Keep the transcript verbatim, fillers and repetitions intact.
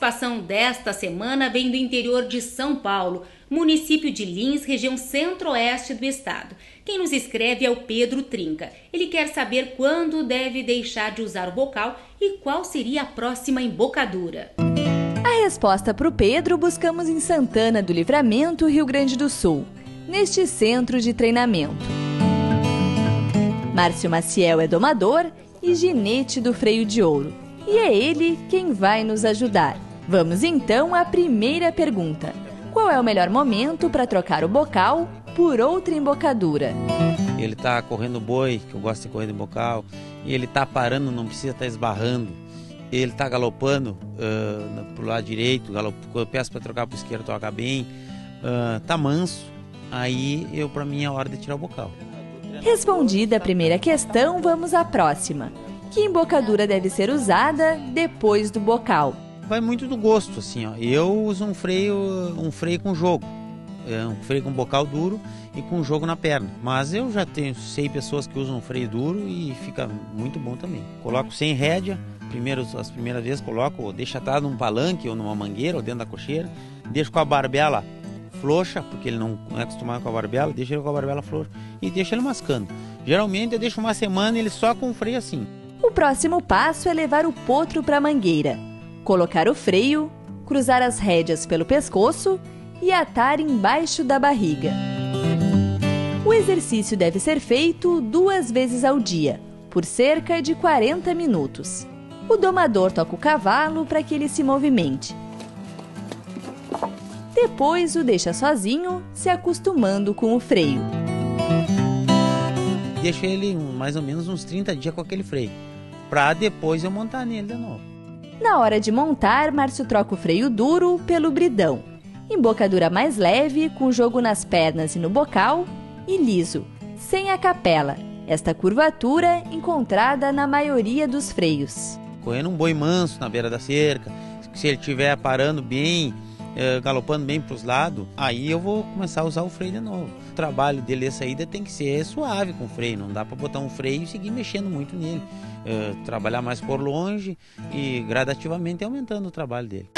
participação desta semana vem do interior de São Paulo, município de Lins, região centro-oeste do estado. Quem nos escreve é o Pedro Trinca. Ele quer saber quando deve deixar de usar o bocal e qual seria a próxima embocadura. A resposta para o Pedro buscamos em Santana do Livramento, Rio Grande do Sul, neste centro de treinamento. Márcio Maciel é domador e ginete do freio de ouro. E é ele quem vai nos ajudar. Vamos então à primeira pergunta. Qual é o melhor momento para trocar o bocal por outra embocadura? Ele está correndo boi, que eu gosto de correr de bocal, e ele está parando, não precisa estar esbarrando. Ele está galopando uh, para o lado direito, galop... eu peço para trocar para o esquerdo, troca bem. Está uh, manso, aí eu, para mim é hora de tirar o bocal. Respondida a primeira questão, vamos à próxima. Que embocadura deve ser usada depois do bocal? Vai muito do gosto, assim, ó. Eu uso um freio, um freio com jogo, é um freio com bocal duro e com jogo na perna. Mas eu já tenho, sei pessoas que usam um freio duro e fica muito bom também. Coloco sem rédea, primeiro, as primeiras vezes coloco, deixo atado num palanque ou numa mangueira ou dentro da cocheira, deixo com a barbela frouxa, porque ele não é acostumado com a barbela, deixo ele com a barbela frouxa e deixo ele mascando. Geralmente eu deixo uma semana ele só com o freio assim. O próximo passo é levar o potro para a mangueira, colocar o freio, cruzar as rédeas pelo pescoço e atar embaixo da barriga. O exercício deve ser feito duas vezes ao dia, por cerca de quarenta minutos. O domador toca o cavalo para que ele se movimente. Depois o deixa sozinho, se acostumando com o freio. Deixo ele mais ou menos uns trinta dias com aquele freio, para depois eu montar nele de novo. Na hora de montar, Márcio troca o freio duro pelo bridão. Embocadura mais leve, com jogo nas pernas e no bocal, e liso, sem a capela, esta curvatura encontrada na maioria dos freios. Correndo um boi manso na beira da cerca, se ele estiver parando bem, eh, galopando bem para os lados, aí eu vou começar a usar o freio de novo. O trabalho dele, a saída tem que ser suave com o freio, não dá para botar um freio e seguir mexendo muito nele. Uh, trabalhar mais por longe e gradativamente aumentando o trabalho dele.